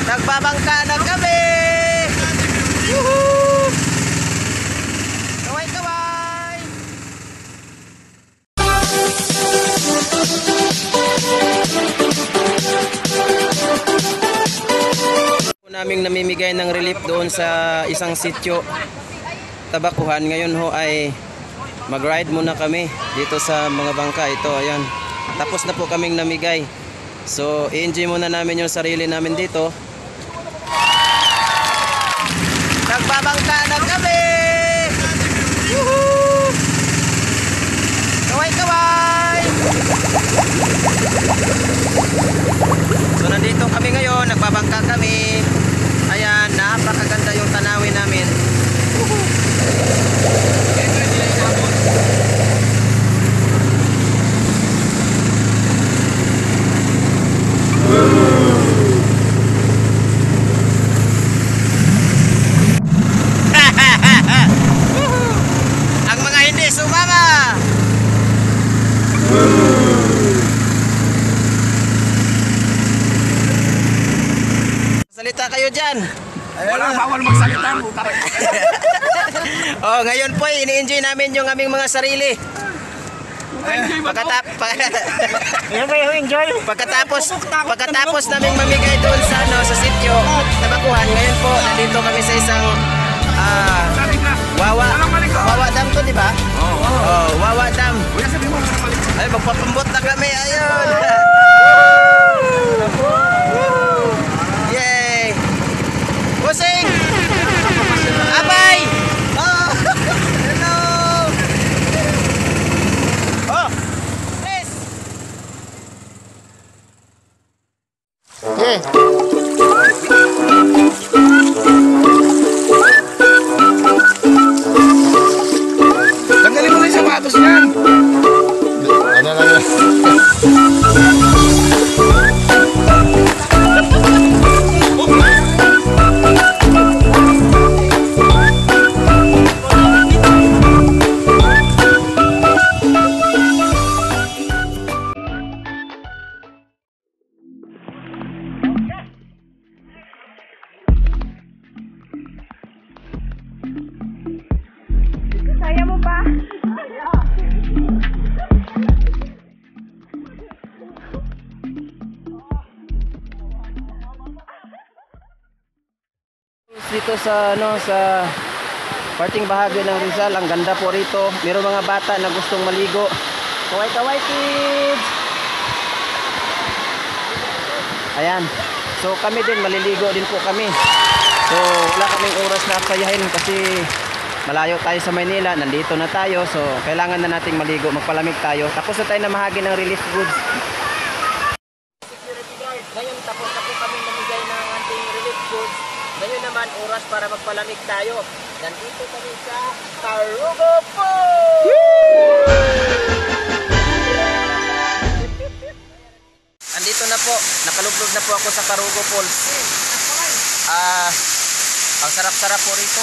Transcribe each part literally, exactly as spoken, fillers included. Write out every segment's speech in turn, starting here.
Nagbabangka na kami! Woohoo! Kaway-kaway! Naming namimigay ng relief doon sa isang sitio Tabakuhan. Ngayon ho ay mag-ride muna kami dito sa mga bangka. Ito, ayan. Tapos na po kaming namigay. So, i-enjoy muna namin yung sarili namin dito. Nagbabangka na kami! Woohoo! Kaway-kaway! So, nandito kami ngayon. Nagbabangka kami. Ayan, napakaganda yung tanawin namin. Woohoo! Ang mga hindi sumama. Salita kayo dyan. Walang bawal magsalita. Oh, ngayon po ini-enjoy namin yung aming mga sarili. Pagkatap pagkatapos pagkatapos naming mamigay doon sa ano sa sitio Tabakuhan, ngayon po nandito kami sa isang uh, Wawa Wawa Dam to, di ba? Oo. Oh, Wawa Dam. Ay, magpapambot na kami. Ayun. Yay! Pusing! Abay! Oh! Hello! Oh! Please! Yeah! Tanggalin mo na yung sapatos niyan. Ano lang yan? Kaya mo ba? Dito sa ano sa parting bahagi ng Rizal, ang ganda po rito. Mayroong mga bata na gustong maligo. Kaway-kaway kids. Ayan. So kami din maliligo din po kami. So wala kaming oras na aksayahin kasi malayo tayo sa Maynila, nandito na tayo. So kailangan na nating maligo, magpalamig tayo. Tapos na tayo na mahagi ng relief goods. Security guard, ngayon tapos na po kami namigay ng ating relief goods. Ngayon naman oras para magpalamig tayo. Nandito kami sa Tarugo Falls! Andito na po, nakalublog na po ako sa Tarugo Falls. Ah, ang sarap-sarap po rito.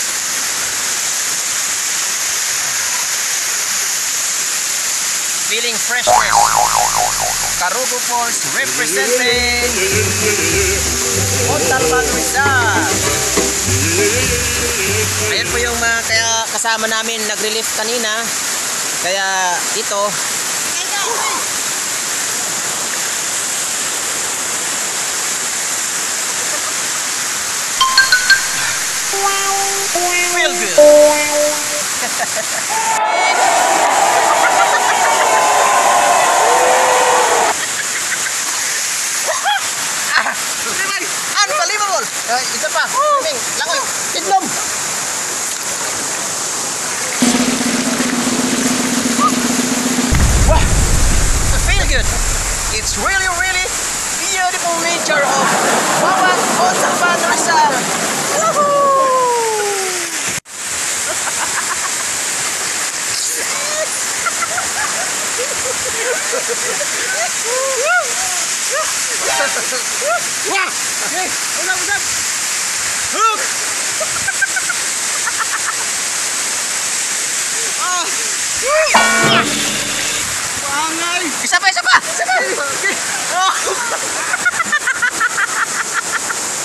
Feeling freshness. Tarugo Falls representing Montalban Rizal. Ayan po yung mga kaya kasama namin nag-relief kanina. Kaya ito feel good. Unbelievable! Uh, isa pa, swimming, langoy, tidlom! Wow! I feel good! It's really, really beautiful nature of Wawa Montalban Rizal! Woohoo! Wah! Hey, ulang ulang. Hook! Ah! Bangay! Isa pa, isa pa! Isa pa! Okay. Oh!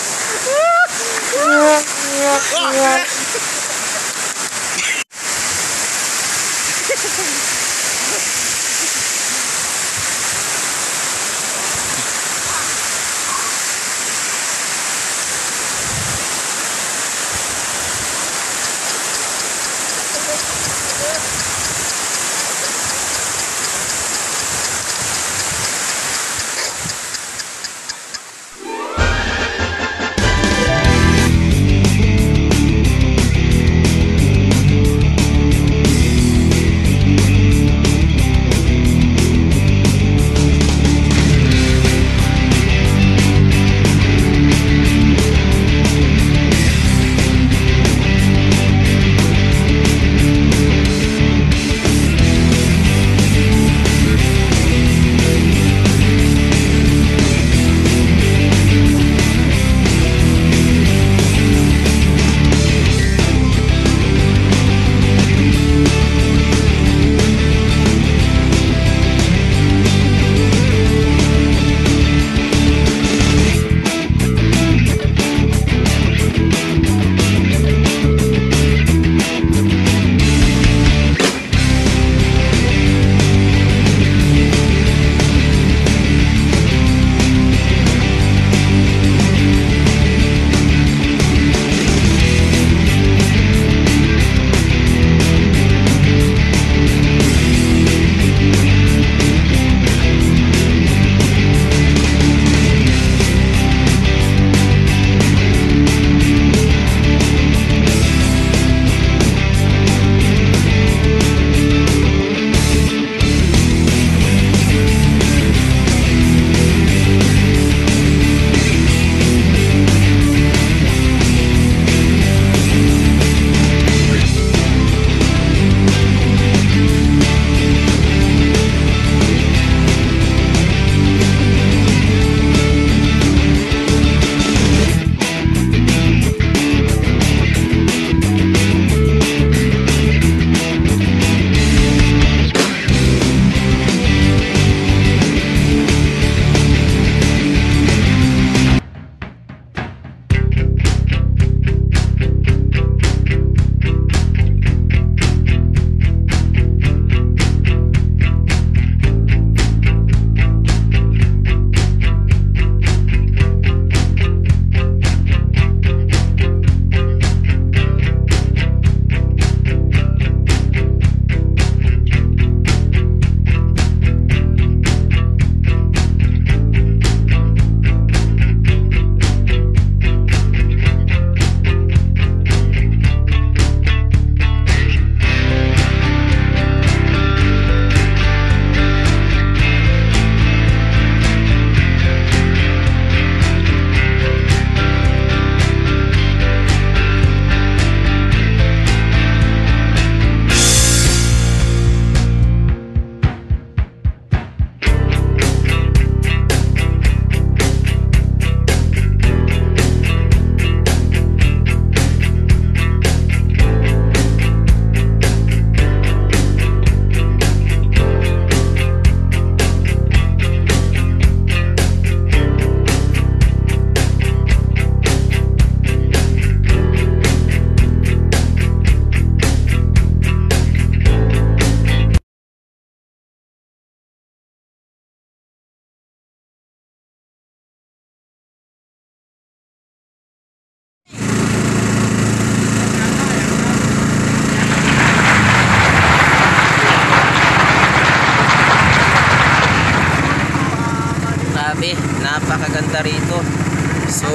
napakaganda rito. So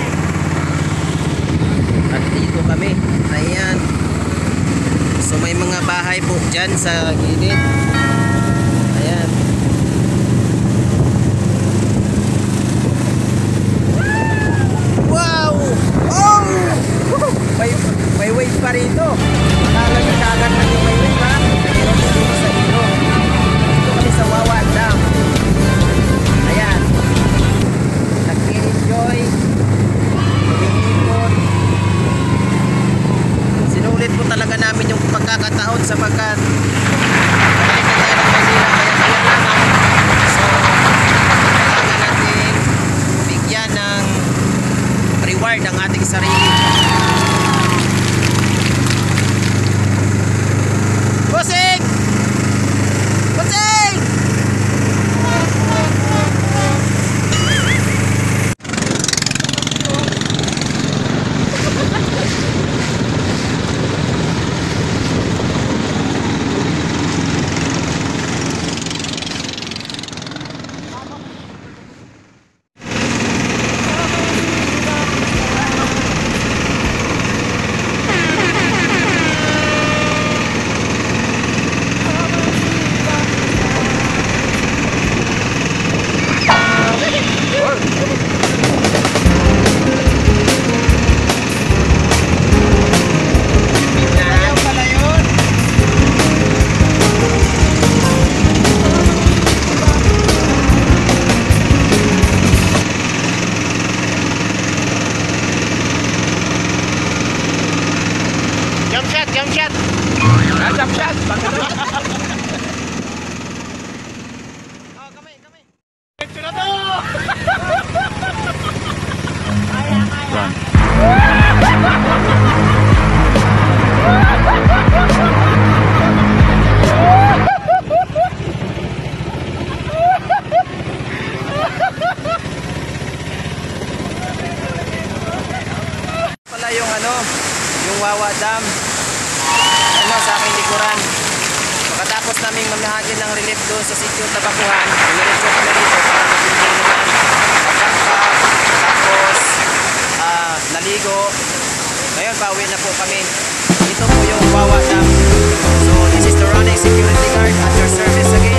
at dito kami, ayan. So may mga bahay po dyan sa gilid, ayan. Wow! Oh! May, may wave pa rito. Akala nyo dagat na yung may wave, ha? Meron po dito sa ilo. Dito kami sa Wawa Dam. Ayan. Nag-enjoy. Umiikot. Sinulit po talaga namin yung pagkakataon sapagkat balik na tayo ng Manila, kaya kaya lamang. So kailangan natin bigyan ng reward ang ating sarili. Wawa Dam. Ano sa aking likuran. Pagkatapos naming mamahagi ng relief doon sa sitio Tabakuhan, dumiretso kami rito para magbibili naman pagkakap, tapos ah, naligo. Ngayon, pauwi na po kami. Ito po yung Wawa Dam. So, this is the running security guard at your service again.